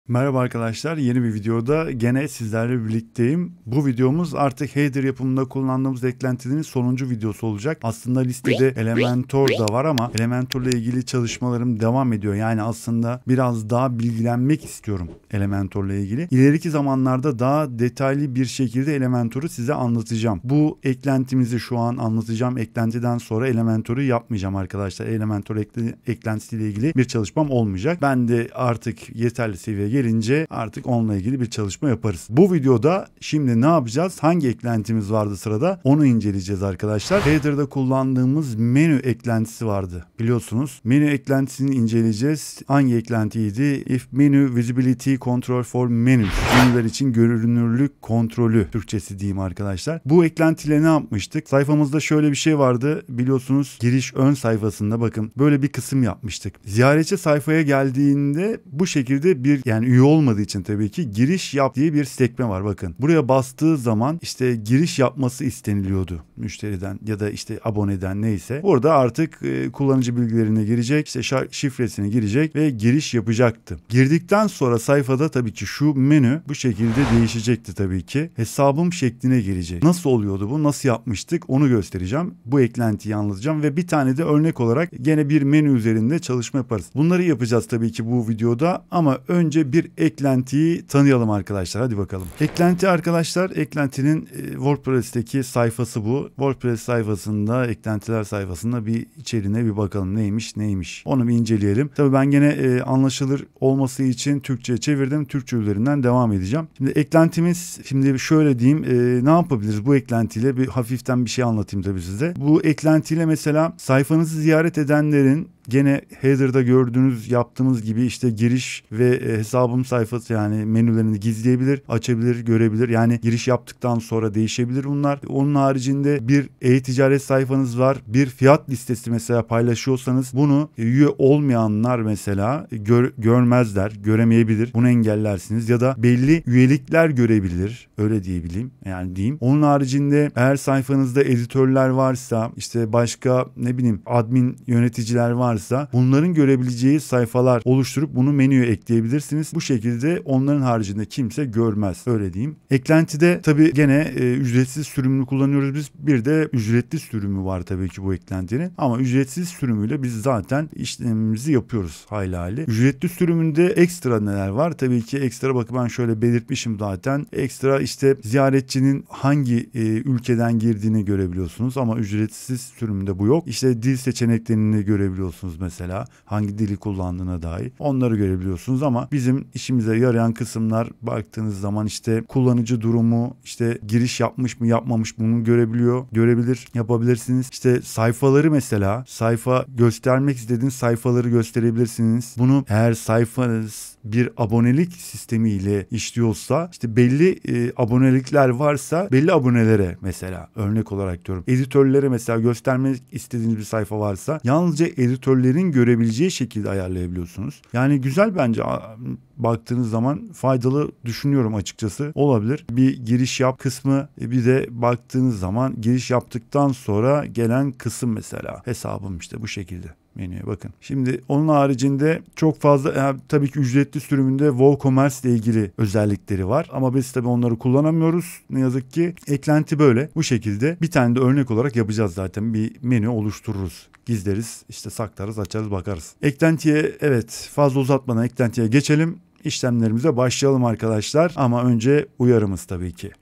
Merhaba arkadaşlar, yeni bir videoda gene sizlerle birlikteyim. Bu videomuz artık header yapımında kullandığımız eklentilerin sonuncu videosu olacak. Aslında listede Elementor da var ama Elementor ile ilgili çalışmalarım devam ediyor. Yani aslında biraz daha bilgilenmek istiyorum Elementor ile ilgili. İleriki zamanlarda daha detaylı bir şekilde Elementor'u size anlatacağım. Bu eklentimizi şu an anlatacağım eklentiden sonra Elementor'u yapmayacağım arkadaşlar. Elementor eklentisiyle ilgili bir çalışmam olmayacak. Ben de artık yeterli seviyeye gelince artık onunla ilgili bir çalışma yaparız. Bu videoda şimdi ne yapacağız? Hangi eklentimiz vardı sırada? Onu inceleyeceğiz arkadaşlar. Header'da kullandığımız menü eklentisi vardı. Biliyorsunuz. Menü eklentisini inceleyeceğiz. Hangi eklentiydi? If menu visibility control for menus. Menüler için görünürlük kontrolü Türkçesi diyeyim arkadaşlar. Bu eklentiyle ne yapmıştık? Sayfamızda şöyle bir şey vardı. Biliyorsunuz giriş ön sayfasında bakın böyle bir kısım yapmıştık. Ziyaretçi sayfaya geldiğinde bu şekilde bir üye olmadığı için tabii ki giriş yap diye bir sekme var bakın. Buraya bastığı zaman işte giriş yapması isteniliyordu müşteriden ya da işte aboneden neyse. Orada artık kullanıcı bilgilerine girecek, işte şifresini girecek ve giriş yapacaktı. Girdikten sonra sayfada tabii ki şu menü bu şekilde değişecekti tabii ki. Hesabım şekline girecek. Nasıl oluyordu bu? Nasıl yapmıştık? Onu göstereceğim. Bu eklentiyi anlatacağım ve bir tane de örnek olarak gene bir menü üzerinde çalışma yaparız. Bunları yapacağız tabii ki bu videoda ama önce bir eklentiyi tanıyalım arkadaşlar. Hadi bakalım. Eklenti arkadaşlar, eklentinin WordPress'teki sayfası bu. WordPress sayfasında, eklentiler sayfasında bir içeriğine bir bakalım. Neymiş? Onu bir inceleyelim. Tabii ben gene anlaşılır olması için Türkçe'ye çevirdim. Türkçe üzerinden devam edeceğim. Şimdi eklentimiz, şimdi şöyle diyeyim, ne yapabiliriz bu eklentiyle? Bir hafiften bir şey anlatayım tabii size. Bu eklentiyle mesela sayfanızı ziyaret edenlerin gene header'da gördüğünüz yaptığımız gibi işte giriş ve hesabım sayfası yani menülerini gizleyebilir, açabilir, görebilir. Yani giriş yaptıktan sonra değişebilir bunlar. Onun haricinde bir e-ticaret sayfanız var. Bir fiyat listesi mesela paylaşıyorsanız bunu üye olmayanlar mesela görmezler, göremeyebilir. Bunu engellersiniz ya da belli üyelikler görebilir. Öyle diyebileyim. Yani diyeyim. Onun haricinde eğer sayfanızda editörler varsa işte başka admin yöneticiler varsa bunların görebileceği sayfalar oluşturup bunu menüye ekleyebilirsiniz. Bu şekilde onların haricinde kimse görmez. Öyle diyeyim. Eklentide tabii gene ücretsiz sürümünü kullanıyoruz biz. Bir de ücretli sürümü var tabii ki bu eklentinin. Ama ücretsiz sürümüyle biz zaten işlemimizi yapıyoruz hali. Ücretli sürümünde ekstra neler var? Tabii ki ekstra bakın ben şöyle belirtmişim zaten. Ekstra işte ziyaretçinin hangi ülkeden girdiğini görebiliyorsunuz ama ücretsiz sürümünde bu yok. İşte dil seçeneklerini görebiliyorsunuz mesela. Hangi dili kullandığına dair. Onları görebiliyorsunuz ama bizim işimize yarayan kısımlar baktığınız zaman işte kullanıcı durumu, işte giriş yapmış mı yapmamış mı bunu yapabilirsiniz. İşte sayfaları mesela sayfa göstermek istediğiniz sayfaları gösterebilirsiniz. Bunu eğer sayfanız bir abonelik sistemiyle işliyorsa işte belli abonelikler varsa belli abonelere mesela örnek olarak diyorum. Editörlere mesela göstermek istediğiniz bir sayfa varsa yalnızca editörlerin görebileceği şekilde ayarlayabiliyorsunuz. Yani güzel bence baktığınız zaman faydalı düşünüyorum açıkçası. Olabilir. Bir giriş yap kısmı bir de baktığınız zaman giriş yaptıktan sonra gelen kısım mesela hesabım işte bu şekilde. Menüye bakın. Şimdi onun haricinde çok fazla tabii ki ücretli sürümünde WooCommerce ile ilgili özellikleri var. Ama biz tabii onları kullanamıyoruz. Ne yazık ki eklenti böyle. Bu şekilde bir tane de örnek olarak yapacağız zaten. Bir menü oluştururuz. Gizleriz, işte saklarız, açarız, bakarız. Eklentiye fazla uzatmadan eklentiye geçelim. İşlemlerimize başlayalım arkadaşlar. Ama önce uyarımız tabii ki.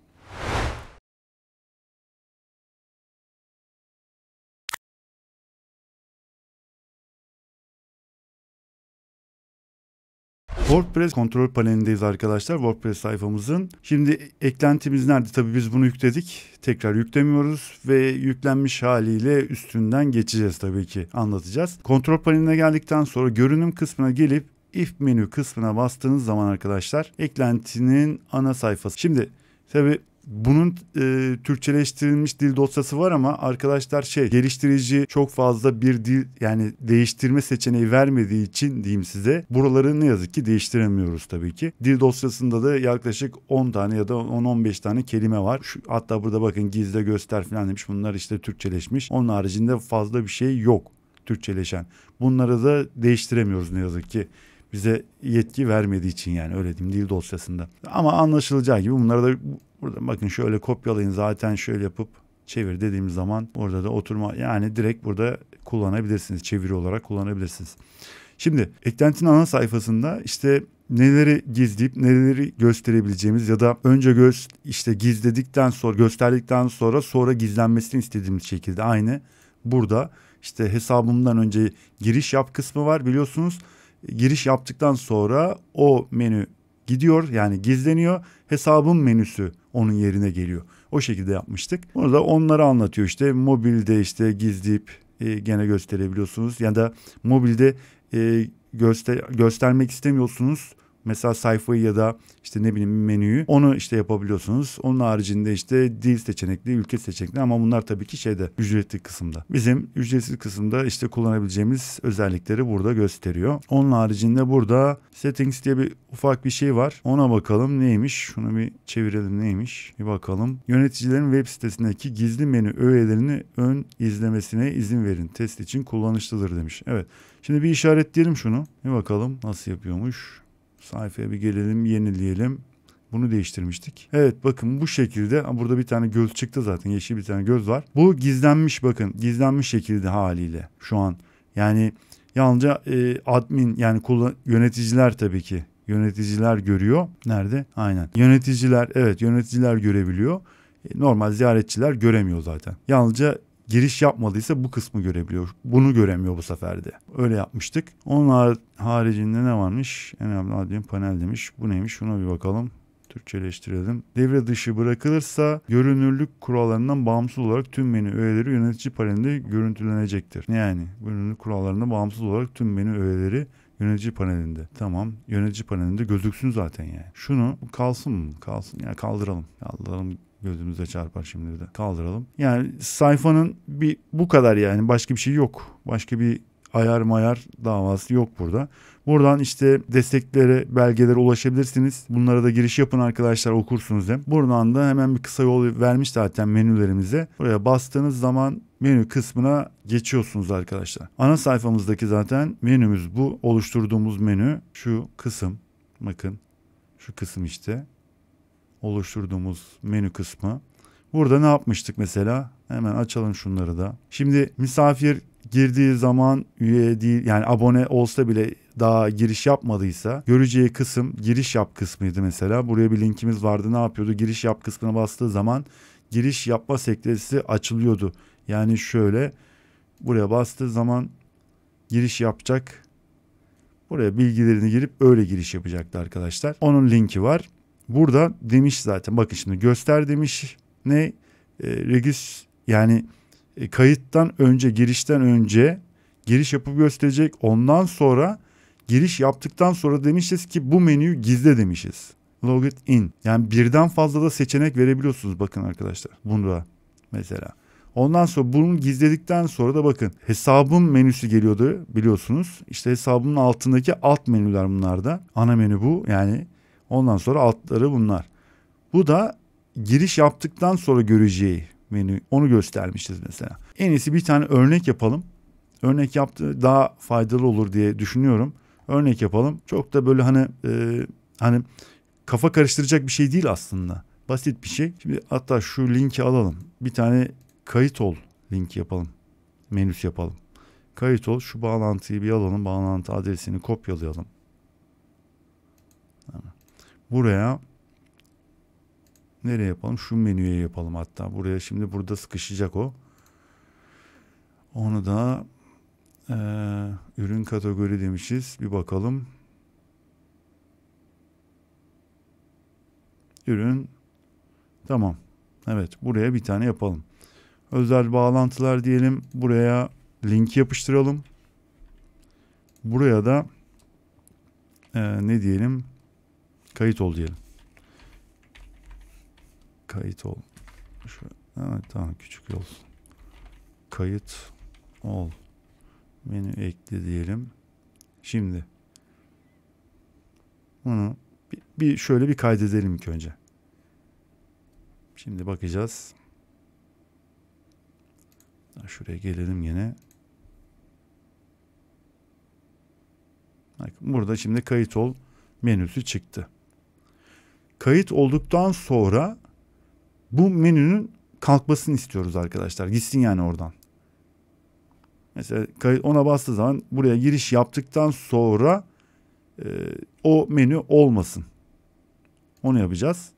WordPress kontrol panelindeyiz arkadaşlar. WordPress sayfamızın. Şimdi eklentimiz nerede? Tabii biz bunu yükledik. Tekrar yüklemiyoruz ve yüklenmiş haliyle üstünden geçeceğiz tabii ki. Anlatacağız. Kontrol paneline geldikten sonra görünüm kısmına gelip if menü kısmına bastığınız zaman arkadaşlar eklentinin ana sayfası. Şimdi tabii bunun Türkçeleştirilmiş dil dosyası var ama arkadaşlar geliştirici çok fazla bir dil yani değiştirme seçeneği vermediği için diyeyim size buraları ne yazık ki değiştiremiyoruz tabii ki. Dil dosyasında da yaklaşık 10 tane ya da 10-15 tane kelime var. Hatta burada bakın gizle göster falan demiş. Bunlar işte Türkçeleşmiş. Onun haricinde fazla bir şey yok Türkçeleşen. Bunları da değiştiremiyoruz ne yazık ki. bize yetki vermediği için, yani öyle diyeyim, dil dosyasında. Ama anlaşılacağı gibi bunları da burada bakın şöyle kopyalayın, zaten şöyle yapıp çevir dediğimiz zaman burada da oturma, yani direkt burada kullanabilirsiniz. Çeviri olarak kullanabilirsiniz. Şimdi eklentinin ana sayfasında işte neleri gizleyip neleri gösterebileceğimiz ya da önce işte gizledikten sonra, gösterdikten sonra gizlenmesini istediğimiz şekilde, aynı burada işte hesabımdan önce giriş yap kısmı var biliyorsunuz. Giriş yaptıktan sonra o menü gidiyor, yani gizleniyor. Hesabın menüsü onun yerine geliyor. O şekilde yapmıştık. Burada onları anlatıyor, işte mobilde işte gizleyip gene gösterebiliyorsunuz ya da mobilde göstermek istemiyorsunuz. Mesela sayfayı ya da işte ne bileyim menüyü, onu işte yapabiliyorsunuz. Onun haricinde işte dil seçenekli, ülke seçenekli, ama bunlar tabii ki şeyde, ücretli kısımda. Bizim ücretsiz kısımda işte kullanabileceğimiz özellikleri burada gösteriyor. Onun haricinde burada settings diye bir ufak bir şey var. Ona bakalım neymiş. Şunu bir çevirelim, neymiş. Bir bakalım. Yöneticilerin web sitesindeki gizli menü öğelerini ön izlemesine izin verin. Test için kullanışlıdır demiş. Evet. Şimdi bir işaretleyelim şunu. Bir bakalım nasıl yapıyormuş. Sayfaya bir gelelim, yenileyelim. Bunu değiştirmiştik. Evet bakın bu şekilde, burada bir tane göz çıktı zaten, yeşil bir tane göz var. Bu gizlenmiş, bakın gizlenmiş şekilde haliyle şu an. Yani yalnızca admin, yani yöneticiler, tabii ki yöneticiler görüyor. Nerede? Aynen. Yöneticiler, evet yöneticiler görebiliyor. Normal ziyaretçiler göremiyor zaten. Yalnızca giriş yapmadıysa bu kısmı görebiliyor. Bunu göremiyor bu sefer de. Öyle yapmıştık. Onun haricinde ne varmış? En önemli admin panel demiş. Bu neymiş? Şuna bir bakalım. Türkçeleştirelim. Devre dışı bırakılırsa görünürlük kurallarından bağımsız olarak tüm menü öğeleri yönetici panelinde görüntülenecektir. Yani görünürlük kurallarından bağımsız olarak tüm menü öğeleri yönetici panelinde. Tamam. Yönetici panelinde gözüksün zaten yani. Şunu kalsın mı? Kalsın. Yani kaldıralım. Kaldıralım. Gözümüze çarpar şimdi de. Kaldıralım. Yani sayfanın bu kadar yani. Başka bir şey yok. Başka bir ayar mayar davası yok burada. Buradan işte desteklere, belgelere ulaşabilirsiniz. Bunlara da giriş yapın arkadaşlar, okursunuz hem. Buradan da hemen bir kısa yol vermiş zaten menülerimize. Buraya bastığınız zaman menü kısmına geçiyorsunuz arkadaşlar. Ana sayfamızdaki zaten menümüz bu. Oluşturduğumuz menü şu kısım. Bakın şu kısım işte. Oluşturduğumuz menü kısmı. Burada ne yapmıştık mesela? Hemen açalım şunları da. Şimdi misafir girdiği zaman üye değil, yani abone olsa bile daha giriş yapmadıysa göreceği kısım giriş yap kısmıydı mesela. Buraya bir linkimiz vardı. Ne yapıyordu? Giriş yap kısmına bastığı zaman giriş yapma sekmesi açılıyordu. Yani şöyle buraya bastığı zaman giriş yapacak. Buraya bilgilerini girip öyle giriş yapacaktı arkadaşlar. Onun linki var. Burada demiş zaten, bakın şimdi göster demiş, ne yani kayıttan önce, girişten önce giriş yapıp gösterecek, ondan sonra giriş yaptıktan sonra demişiz ki bu menüyü gizle demişiz. Log it in, yani birden fazla da seçenek verebiliyorsunuz bakın arkadaşlar bunda mesela. Ondan sonra bunu gizledikten sonra da bakın hesabın menüsü geliyordu biliyorsunuz. İşte hesabın altındaki alt menüler bunlar da. Ana menü bu yani. Ondan sonra altları bunlar. Bu da giriş yaptıktan sonra göreceği menü. Onu göstermişiz mesela. En iyisi bir tane örnek yapalım. Örnek yaptığı daha faydalı olur diye düşünüyorum. Örnek yapalım. Çok da böyle hani kafa karıştıracak bir şey değil aslında. Basit bir şey. Şimdi hatta şu linki alalım. Bir tane kayıt ol linki yapalım. Menüsü yapalım. Kayıt ol. Şu bağlantıyı bir alalım. Bağlantı adresini kopyalayalım. Buraya nereye yapalım? Şu menüye yapalım hatta. Buraya şimdi burada sıkışacak o. Onu da ürün kategori demişiz. Bir bakalım. Ürün. Tamam. Evet. Buraya bir tane yapalım. Özel bağlantılar diyelim. Buraya linki yapıştıralım. Buraya da ne diyelim? Kayıt ol diyelim. Kayıt ol. Evet, tamam, küçük olsun. Kayıt ol. Menü ekle diyelim. Şimdi bunu bir şöyle bir kaydedelim ilk önce. Şimdi bakacağız. Şuraya gelelim yine. Bak, burada şimdi kayıt ol menüsü çıktı. Kayıt olduktan sonra bu menünün kalkmasını istiyoruz arkadaşlar. Gitsin yani oradan. Mesela ona bastığı zaman buraya giriş yaptıktan sonra o menü olmasın. Onu yapacağız.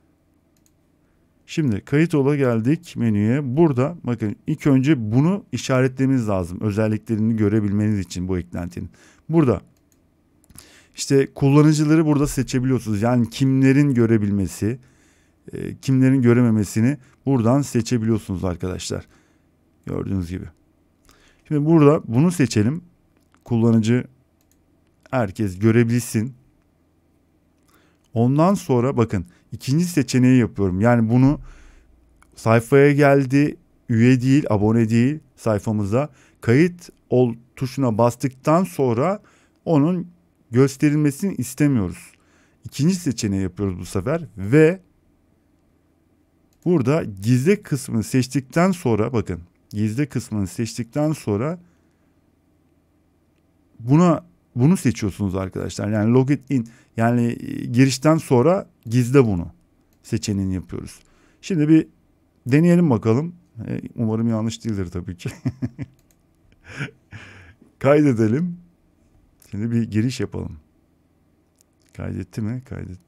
Şimdi kayıt ola geldik menüye. Burada bakın ilk önce bunu işaretlememiz lazım. Özelliklerini görebilmeniz için bu eklentinin. Burada işte kullanıcıları burada seçebiliyorsunuz. Yani kimlerin görebilmesi, kimlerin görememesini buradan seçebiliyorsunuz arkadaşlar. Gördüğünüz gibi. Şimdi burada bunu seçelim. Kullanıcı herkes görebilsin. Ondan sonra bakın ikinci seçeneği yapıyorum. Yani bunu sayfaya geldi, üye değil, abone değil sayfamıza. Kayıt ol tuşuna bastıktan sonra onun gösterilmesini istemiyoruz. İkinci seçeneği yapıyoruz bu sefer ve burada gizli kısmını seçtikten sonra bakın gizli kısmını seçtikten sonra bunu seçiyorsunuz arkadaşlar. Yani login yani girişten sonra gizle bunu seçeneğini yapıyoruz. Şimdi bir deneyelim bakalım. Umarım yanlış değildir tabii ki. Kaydedelim. Şimdi bir giriş yapalım. Kaydetti mi? Kaydet.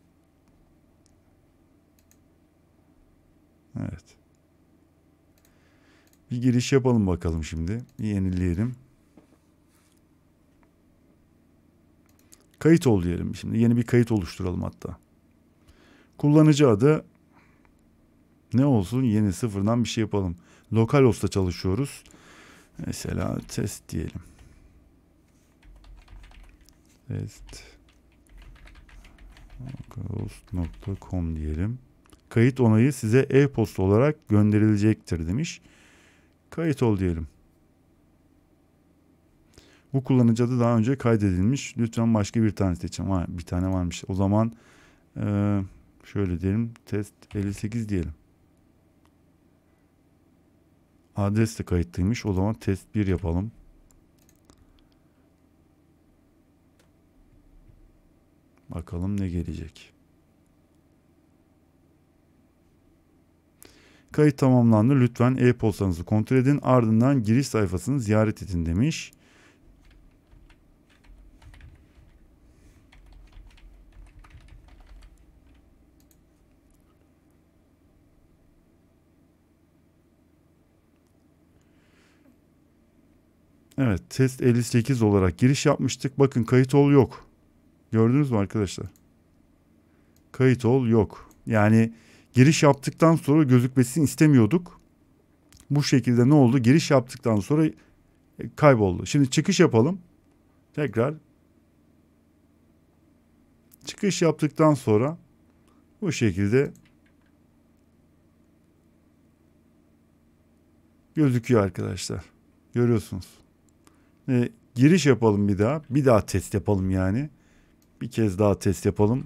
Evet. Bir giriş yapalım bakalım şimdi. Bir yenileyelim. Kayıt ol diyelim. Şimdi yeni bir kayıt oluşturalım hatta. Kullanıcı adı ne olsun? Yeni sıfırdan bir şey yapalım. Localhost'ta çalışıyoruz. Mesela test diyelim. Test localhost.com diyelim. Kayıt onayı size e-posta olarak gönderilecektir demiş. Kayıt ol diyelim. Bu kullanıcı adı daha önce kaydedilmiş. Lütfen başka bir tane seçin. Bir tane varmış. O zaman şöyle diyelim. Test 58 diyelim. Adres de kayıtlıymış. O zaman test 1 yapalım. Bakalım ne gelecek. Kayıt tamamlandı. Lütfen e-postanızı kontrol edin. Ardından giriş sayfasını ziyaret edin demiş. Evet, test 58 olarak giriş yapmıştık. Bakın kayıt ol yok. Gördünüz mü arkadaşlar? Kayıt ol yok. Yani giriş yaptıktan sonra gözükmesini istemiyorduk. Bu şekilde ne oldu? Giriş yaptıktan sonra kayboldu. Şimdi çıkış yapalım. Tekrar. Çıkış yaptıktan sonra bu şekilde gözüküyor arkadaşlar. Görüyorsunuz. Giriş yapalım bir daha. Bir daha test yapalım yani. Bir kez daha test yapalım.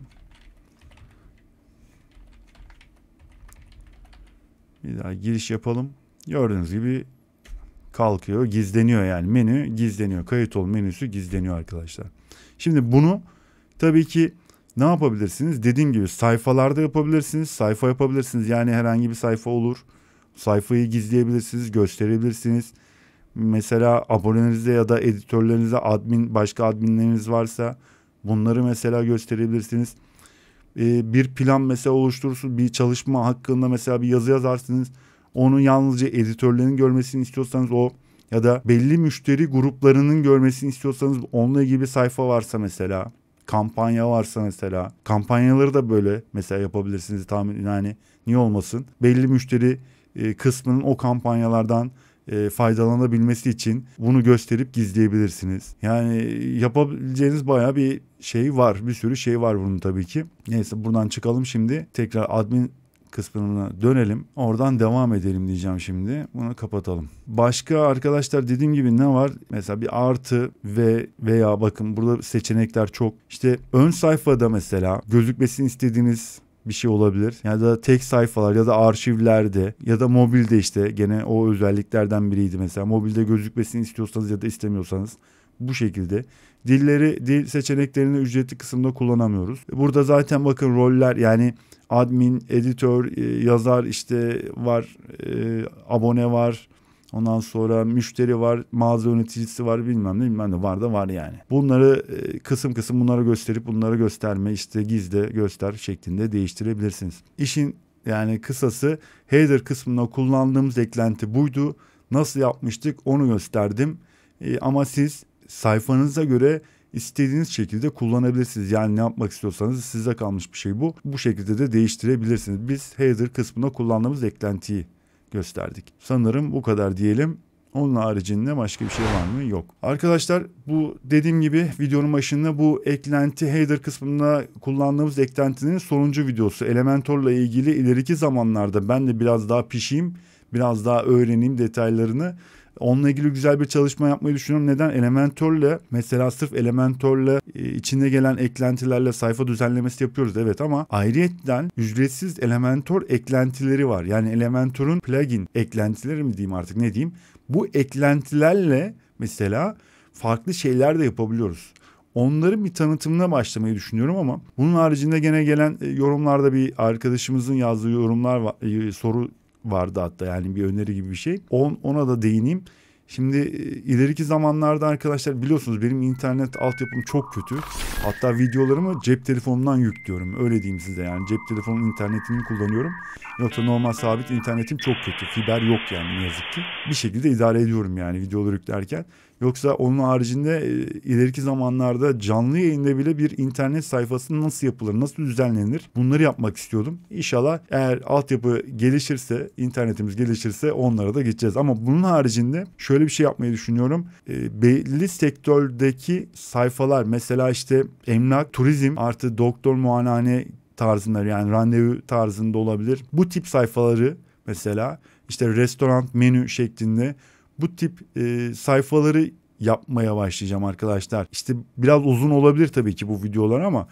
Bir daha giriş yapalım. Gördüğünüz gibi kalkıyor, gizleniyor yani. Menü gizleniyor. Kayıt ol menüsü gizleniyor arkadaşlar. Şimdi bunu tabii ki ne yapabilirsiniz? Dediğim gibi sayfalarda yapabilirsiniz. Sayfa yapabilirsiniz. Yani herhangi bir sayfa olur. Sayfayı gizleyebilirsiniz, gösterebilirsiniz. Mesela abonelerinizde ya da editörlerinizde başka adminleriniz varsa bunları mesela gösterebilirsiniz. Bir plan mesela oluşturursunuz. Bir çalışma hakkında mesela bir yazı yazarsınız. Onu yalnızca editörlerin görmesini istiyorsanız o ya da belli müşteri gruplarının görmesini istiyorsanız onunla ilgili bir sayfa varsa mesela, kampanya varsa mesela, kampanyaları da böyle mesela yapabilirsiniz yani niye olmasın? Belli müşteri kısmının o kampanyalardan faydalanabilmesi için bunu gösterip gizleyebilirsiniz. Yani yapabileceğiniz bayağı bir şey var. Bir sürü şey var bunun tabii ki. Neyse buradan çıkalım şimdi. Tekrar admin kısmına dönelim. Oradan devam edelim diyeceğim şimdi. Bunu kapatalım. Başka arkadaşlar dediğim gibi ne var? Mesela bir artı veya bakın burada seçenekler çok. İşte ön sayfada mesela gözükmesini istediğiniz bir şey olabilir. Ya da tek sayfalar ya da arşivlerde ya da mobilde işte gene o özelliklerden biriydi mesela. Mobilde gözükmesini istiyorsanız ya da istemiyorsanız bu şekilde. Dil seçeneklerini ücretli kısımda kullanamıyoruz. Burada zaten bakın roller, yani admin, editör, yazar işte var, abone var. Ondan sonra müşteri var, mağaza yöneticisi var, bilmem ne var da var yani. Bunları kısım kısım bunları gösterip bunları gösterme, işte gizle göster şeklinde değiştirebilirsiniz. İşin yani kısası, header kısmında kullandığımız eklenti buydu. Nasıl yapmıştık onu gösterdim. Ama siz sayfanıza göre istediğiniz şekilde kullanabilirsiniz. Yani ne yapmak istiyorsanız size kalmış bir şey bu. Bu şekilde de değiştirebilirsiniz. Biz header kısmında kullandığımız eklentiyi gösterdik. Sanırım bu kadar diyelim. Onun haricinde başka bir şey var mı? Yok. Arkadaşlar, bu dediğim gibi videonun başında bu eklenti header kısmında kullandığımız eklentinin sonuncu videosu. Elementor'la ilgili ileriki zamanlarda ben de biraz daha pişeyim, biraz daha öğreneyim detaylarını. Onunla ilgili güzel bir çalışma yapmayı düşünüyorum. Neden? Elementor'la, mesela sırf Elementor'la içinde gelen eklentilerle sayfa düzenlemesi yapıyoruz. Evet, ama ayrıyetten ücretsiz Elementor eklentileri var. Yani Elementor'un plugin eklentileri mi diyeyim artık, ne diyeyim. Bu eklentilerle mesela farklı şeyler de yapabiliyoruz. Onların bir tanıtımına başlamayı düşünüyorum ama bunun haricinde gene gelen yorumlarda bir arkadaşımızın yazdığı yorumlar var, soru vardı hatta, yani bir öneri gibi bir şey. Ona da değineyim. Şimdi ileriki zamanlarda arkadaşlar, biliyorsunuz benim internet altyapım çok kötü. Hatta videolarımı cep telefonumdan yüklüyorum. Öyle diyeyim size, yani cep telefonunun internetini kullanıyorum. Yoksa normal sabit internetim çok kötü. Fiber yok yani, ne yazık ki. Bir şekilde idare ediyorum yani videoları yüklerken. Yoksa onun haricinde ileriki zamanlarda canlı yayında bile bir internet sayfası nasıl yapılır, nasıl düzenlenir, bunları yapmak istiyordum. İnşallah eğer altyapı gelişirse, internetimiz gelişirse onlara da geçeceğiz. Ama bunun haricinde şöyle bir şey yapmayı düşünüyorum. Belli sektördeki sayfalar, mesela işte emlak, turizm artı doktor, muayenehane tarzında, yani randevu tarzında olabilir. Bu tip sayfaları, mesela işte restoran menü şeklinde bu tip sayfaları yapmaya başlayacağım arkadaşlar. İşte biraz uzun olabilir tabii ki bu videolar ama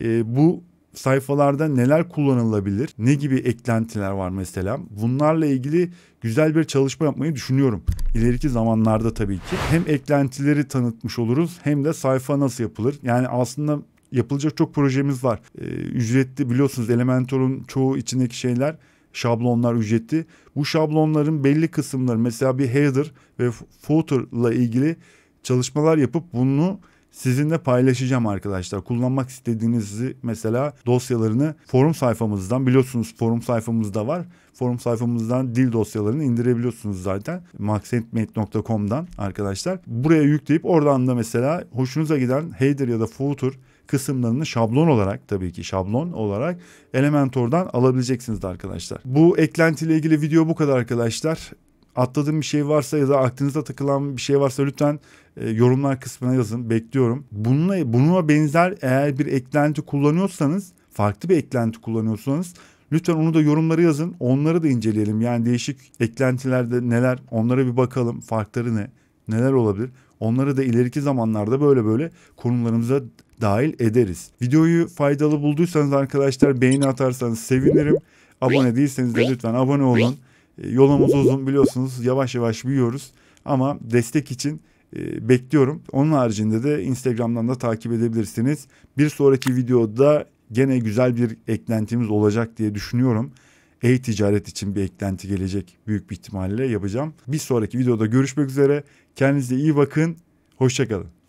bu sayfalarda neler kullanılabilir, ne gibi eklentiler var mesela, bunlarla ilgili güzel bir çalışma yapmayı düşünüyorum. İleriki zamanlarda tabii ki hem eklentileri tanıtmış oluruz hem de sayfa nasıl yapılır. Yani aslında yapılacak çok projemiz var. Ücretli, biliyorsunuz Elementor'un çoğu içindeki şeyler, şablonlar ücretli. Bu şablonların belli kısımları, mesela bir header ve footer'la ilgili çalışmalar yapıp bunu sizinle paylaşacağım arkadaşlar. Kullanmak istediğinizi, mesela dosyalarını forum sayfamızdan, biliyorsunuz forum sayfamızda var. Forum sayfamızdan dil dosyalarını indirebiliyorsunuz zaten. maxentmate.com'dan arkadaşlar. Buraya yükleyip oradan da mesela hoşunuza giden header ya da footer kısımlarını şablon olarak, tabii ki şablon olarak Elementor'dan alabileceksiniz de arkadaşlar. Bu eklentiyle ilgili video bu kadar arkadaşlar. Atladığım bir şey varsa ya da aklınıza takılan bir şey varsa lütfen yorumlar kısmına yazın. Bekliyorum. Buna benzer eğer bir eklenti kullanıyorsanız, farklı bir eklenti kullanıyorsanız lütfen onu da yorumlara yazın. Onları da inceleyelim. Yani değişik eklentilerde neler, onlara bir bakalım. Farkları ne? Neler olabilir? Onları da ileriki zamanlarda böyle konularımıza dahil ederiz. Videoyu faydalı bulduysanız arkadaşlar, beğeni atarsanız sevinirim. Abone değilseniz de lütfen abone olun. Yolumuz uzun, biliyorsunuz, yavaş yavaş büyüyoruz ama destek için bekliyorum. Onun haricinde de Instagram'dan da takip edebilirsiniz. Bir sonraki videoda gene güzel bir eklentimiz olacak diye düşünüyorum. E-ticaret için bir eklenti gelecek, büyük bir ihtimalle yapacağım. Bir sonraki videoda görüşmek üzere. Kendinize iyi bakın. Hoşça kalın.